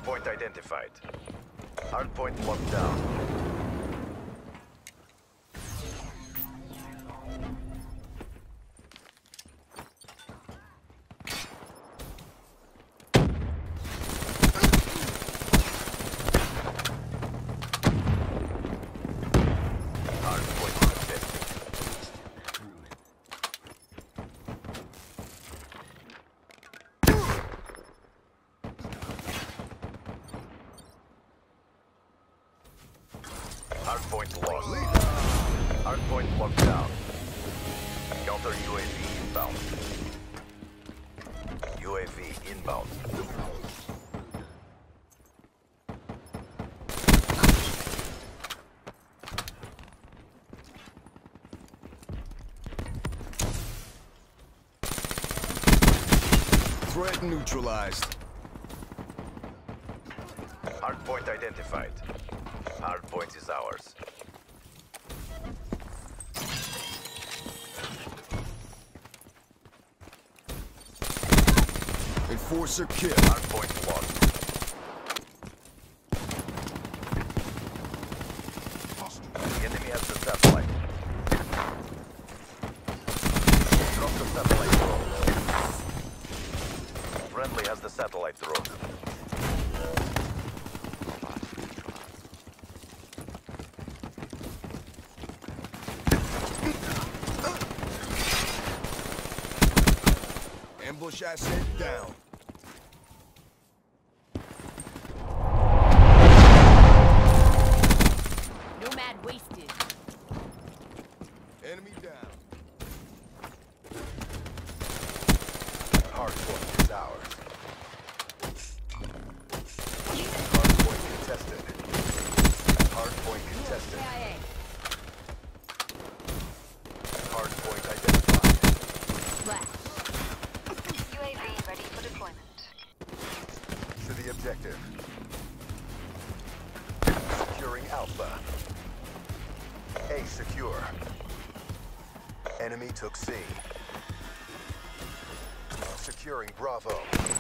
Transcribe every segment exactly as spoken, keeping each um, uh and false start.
Hardpoint identified. Hardpoint locked down. Hardpoint lost. Hardpoint locked down. Counter U A V inbound. U A V inbound. Threat neutralized. Hardpoint identified. Hardpoint is ours. Enforcer kill. Hardpoint lost. Enemy has the satellite. Drop the satellite drone. Friendly has the satellite drone. Ambush asset down. Nomad wasted. Enemy down. Hardpoint is ours. Hardpoint contested. Hardpoint contested. Hardpoint identified. Flash. U A V ready for deployment. To the objective. Securing Alpha. A secure. Enemy took C. Securing Bravo.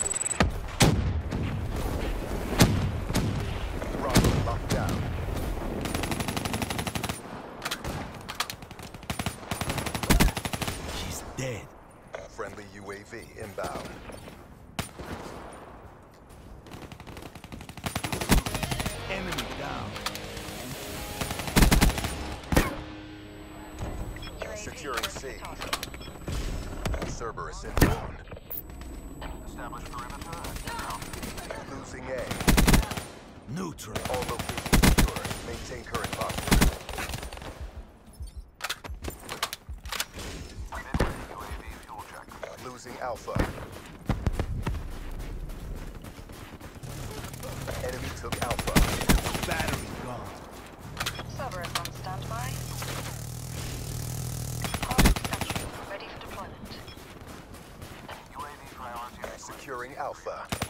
Bravo locked down. He's dead. Friendly U A V inbound. Enemy down. U A V Securing C. ready for target. Cerberus inbound. Establish perimeter. Losing A. Neutral. All locations secure. Maintain current posture. U A V fuel check. Losing Alpha. Enemy took Alpha. Battery gone. Cerberus on standby. Target sentry ready for deployment. U A V priority. Securing Alpha.